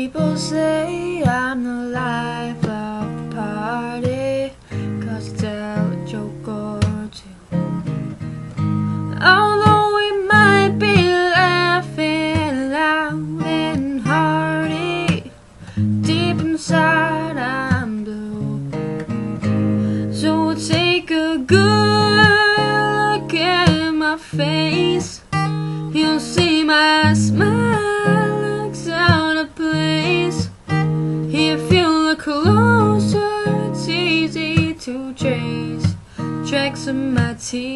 People say I'm the life of the party, 'cause I tell a joke or two. Although we might be laughing loud and hearty, deep inside I'm blue. So take a good look at my face. You'll see my smile looks out of place. If you look closer, it's easy to trace tracks of my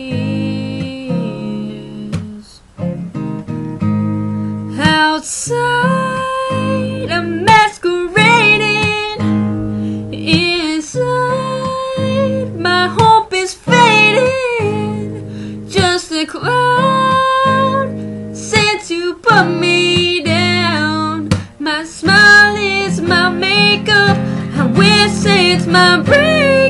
tears. Outside, I'm masquerading. Inside, my hope is fading. Just a cloud sent to put me down. My smile is my makeup, I wish it's my brain.